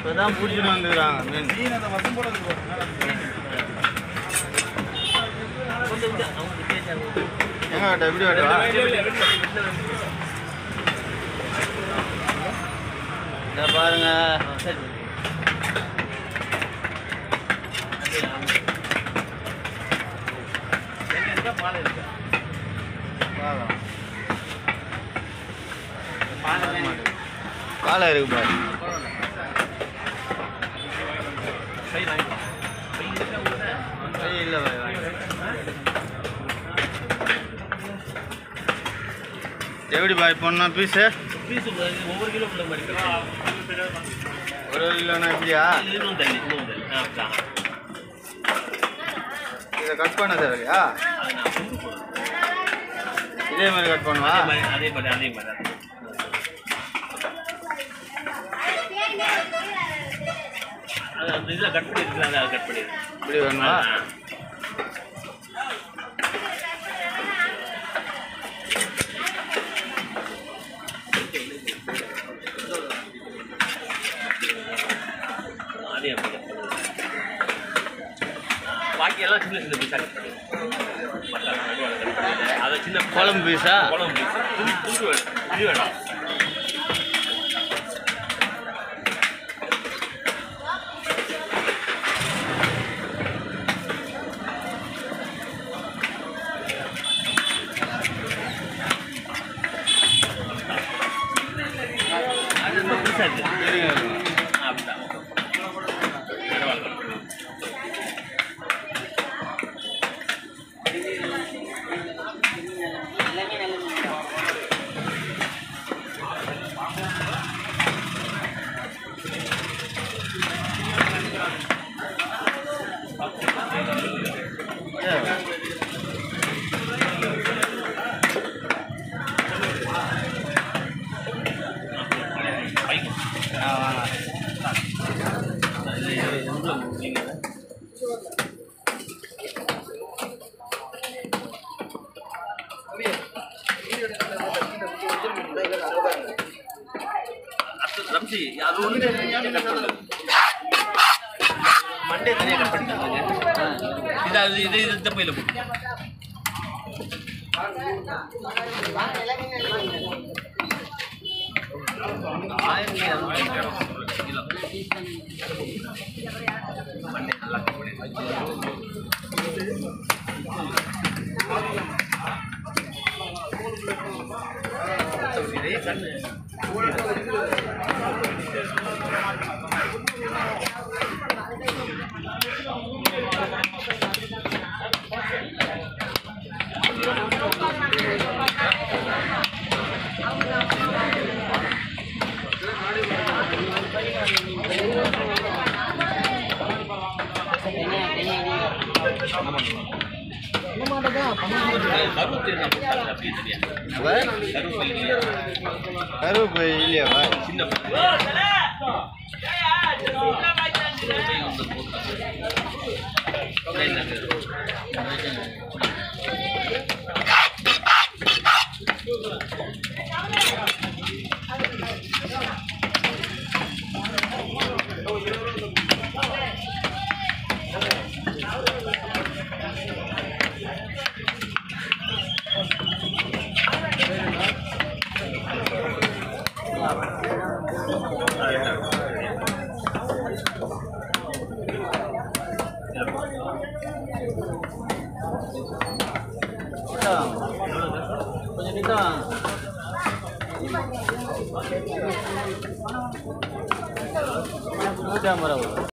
இப்பதான் பிடிச்சிட்டு வந்துக்கிறாங்க மீன். எங்க வேட்டை எப்படி வேட்டா? இதை பாருங்க. பாலை இருக்கு பாரு. இல்லை எப்படி பாய் பொண்ணா பீஸு? ஒவ்வொரு கிலோ ஒரு கிலோனா எப்படியா? இதை கட் பண்ண தேவையா? இதே மாதிரி கட் பண்ணுவா? அதே மாதிரி அந்த இதில் கட் பண்ணிருக்கலாம், அதை கட் பண்ணிடுறேன். இப்படி வேணுமா? அதே அப்படி பாக்கியெல்லாம் சின்ன சின்ன பீஸாக கட் பண்ணிடுறேன். அதை சின்ன குழம்பு பீஸா? குழம்பு பீஸ் புது வேணும், இது வேணும். ரம்சி அது ஒன்று கட் பண்ணுறது மண்டே தனியாக கட் பண்ணிட்டாங்க. இது இந்த பையில போட்டு மண்டே நல்லா கட் பண்ணி இதே கண்ணு கருவேப்பு இல்லையாவா? சின்ன கொஞ்சம் நிற்கலாம். 150 ரூபா.